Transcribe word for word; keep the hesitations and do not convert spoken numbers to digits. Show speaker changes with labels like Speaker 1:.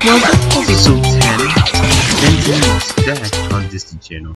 Speaker 1: Well, that's episode ten, Benjamin's Death on Disney Channel.